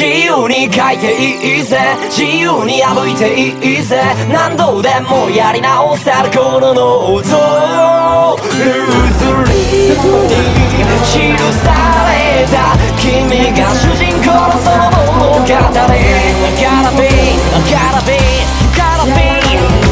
自由に書いていいぜ自由に破いていいぜ何度でもやり直せるこのノートルーズリーフに記された君が主人公のその物語 Gotta be, gotta be, gotta be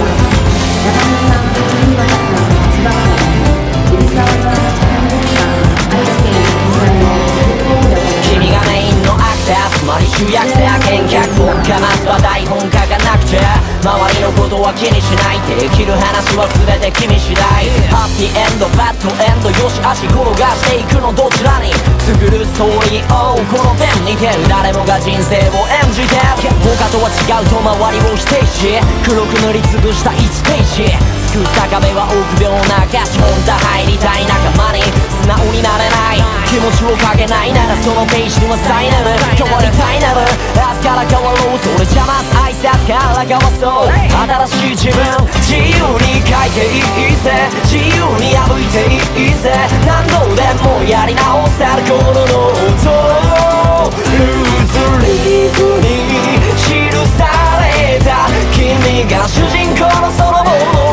君がメインのアクターつまり主役者見脚本家まずは台本書かなくちゃ周りのことは気にしないできる話は全て君次第ハッピーエンドバッドエンドよし足転がしていくのどちらに作るストーリーをこのペンにてる誰もが人生を演じてる他とは違うと周りを否定し黒く塗りつぶした1ページ作った壁は臆病なガチモンだ入りたい仲間に素直になれない気持ちをかけないならそのページにはサイナル変わりたいなら明日から変わろうそれじゃまず挨拶から交わそう新しい自分自由に書いていいぜ自由に破いていいぜ何度でもやり直せるこのノートルーズリーフに記された君が主人公のその物語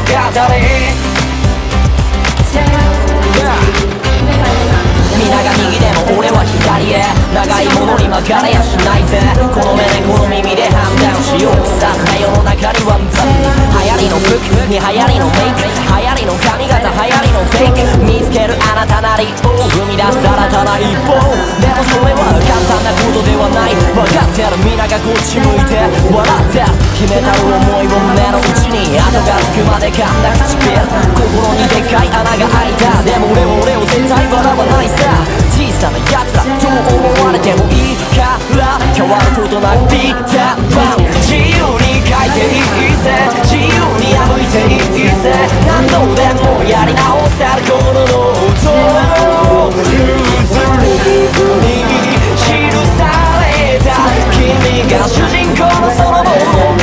皆が右でも俺は左へ長いものに曲がれやしないぜこの目でこの耳で判断しようさった世の中には流行りの服に流行りのメイク流行りの髪型流行りのフェイク見つけるあなたなりを生み出す新たな一歩でもそれは簡単なことではない分かってる皆がこっち向いて笑ってる決めたる思いを胸の内に後がつくまで噛んだ唇心にでっかい穴が開いたでも俺を絶対笑わないさ小さな奴らと思われてもいいから変わることなくビーターバン自由に書いていいぜ自由に破いていいぜ何度でもやり直せるこのノートルーズリーフに記された君が主人公のその物語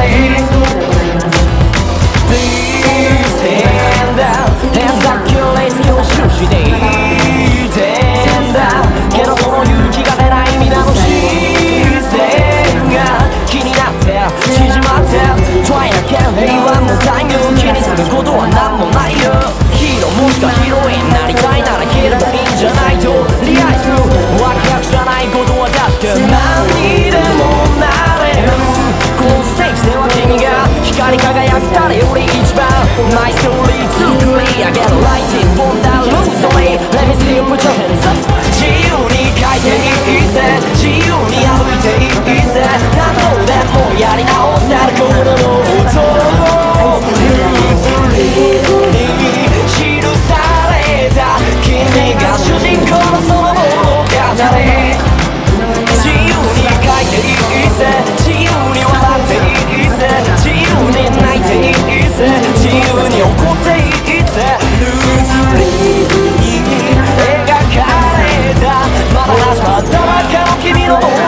Please stand up hands up キュレイスを終始でいてんだけどその勇気が出ない皆の視線が気になって縮まって Try again 平和のタイムを気にすることは何もないよヒーローもしくはヒロインなりたいならヒーローいいんじゃないとリアイするワクワクじゃないことはだって何にでもなれるこのステージでは君が光り輝く誰より一番マイストーリー作り上げるライティングボンダールーズリー Let me see you put your hands up 自由に書いていいぜ自由に歩いていいぜ何度でもやり直せるこのノートルーズリーフに記された君が主人公のその物語自由に書いていいぜ自由に笑っていいぜ自由に泣いていいぜ自由に怒っていいぜルーズリーフに描かれたまだ始まったばかの君の物語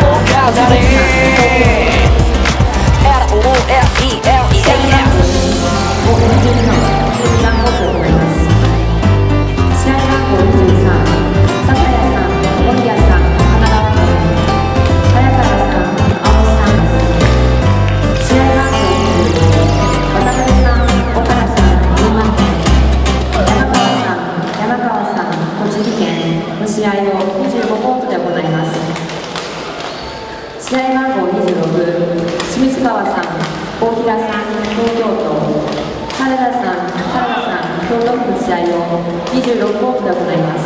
26コートで行います。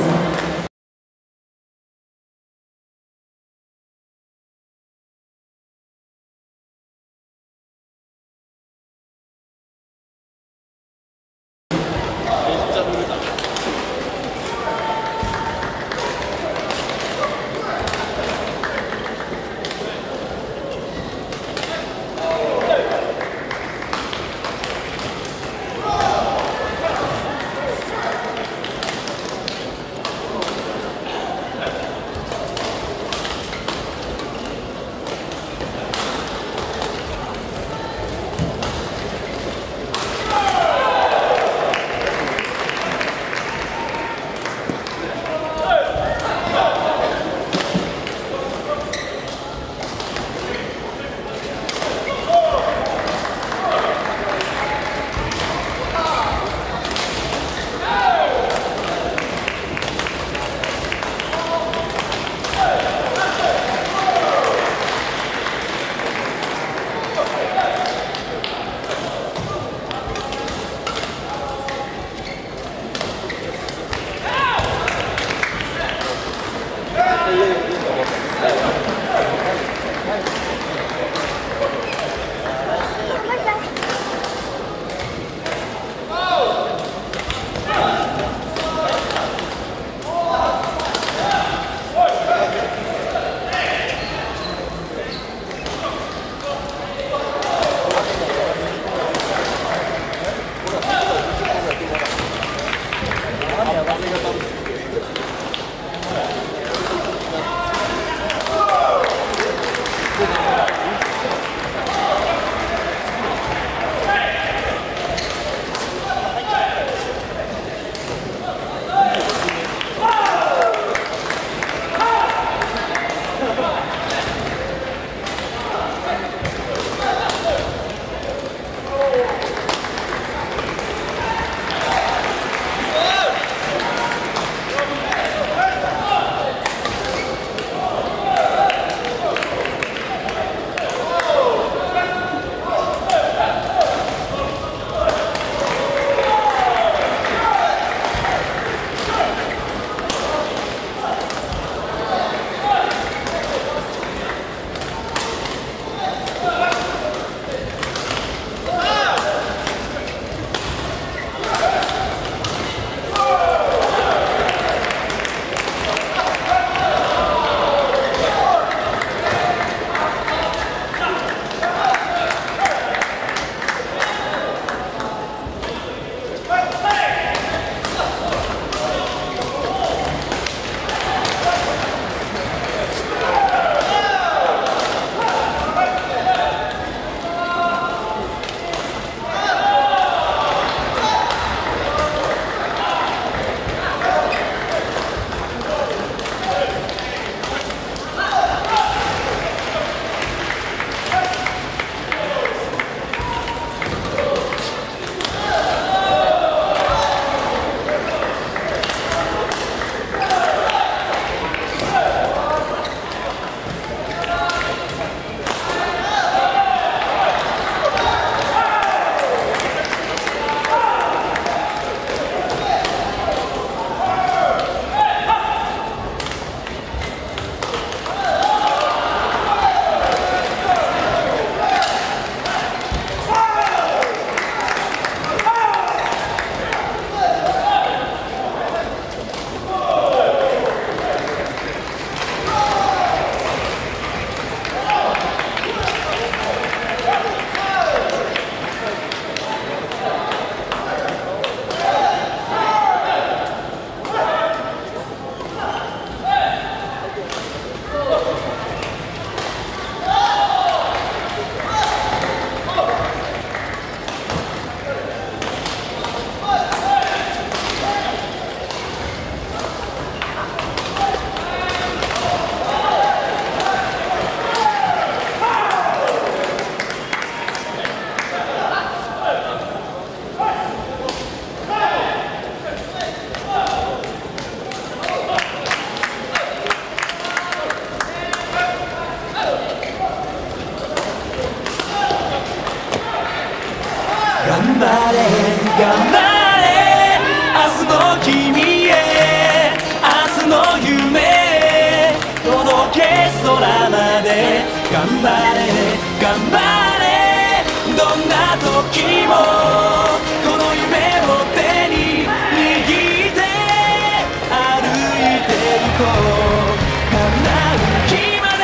頑張れ頑張れどんな時もこの夢を手に握って歩いていこう叶う日まで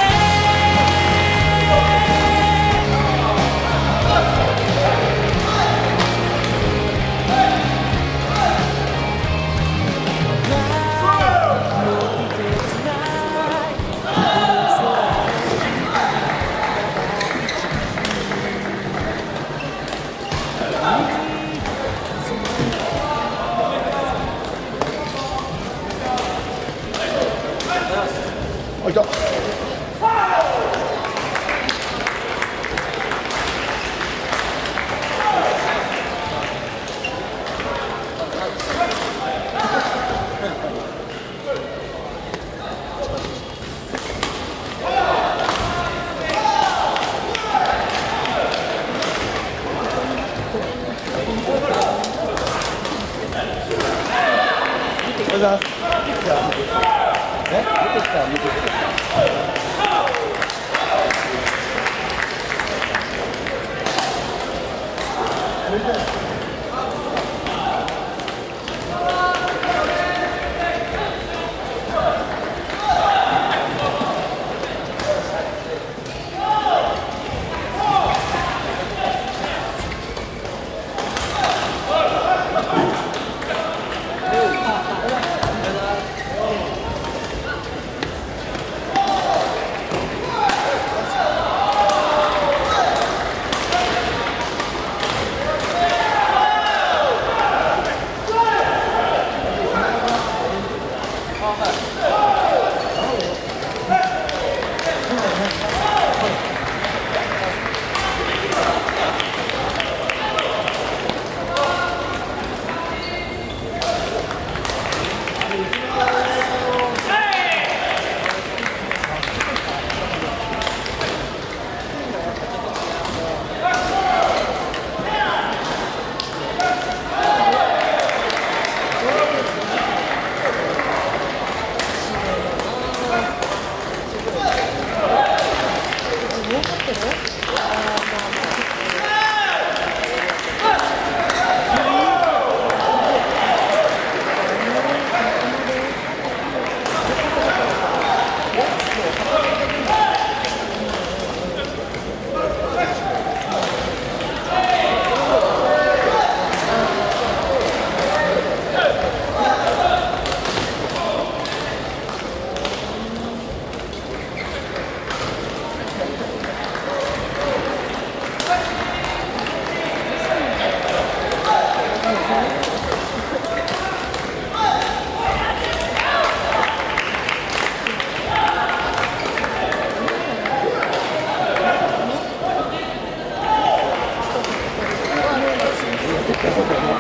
あ、いた。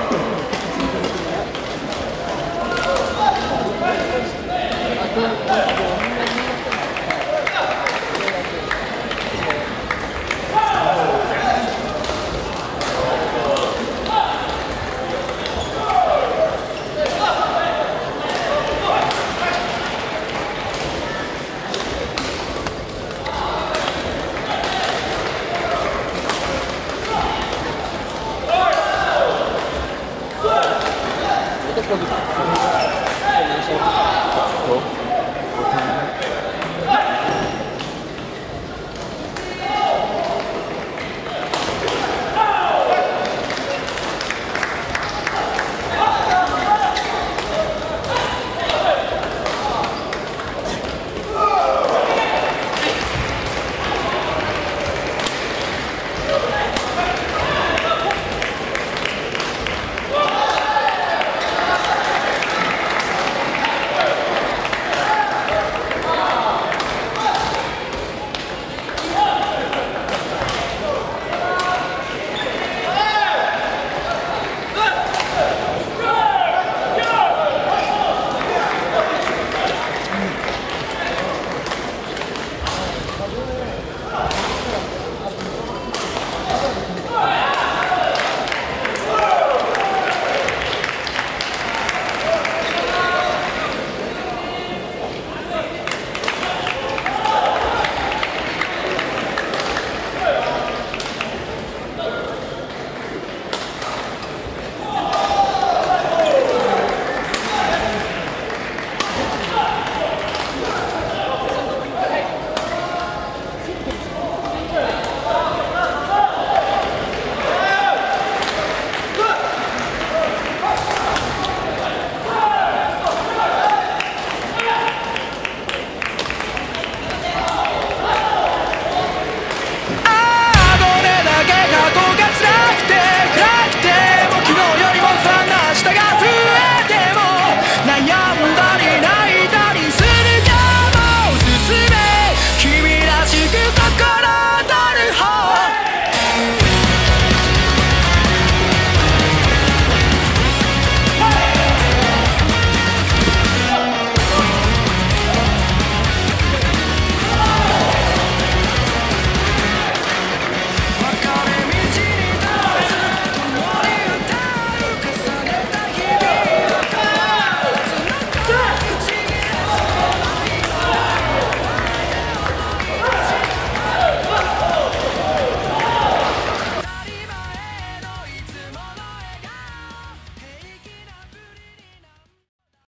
Aku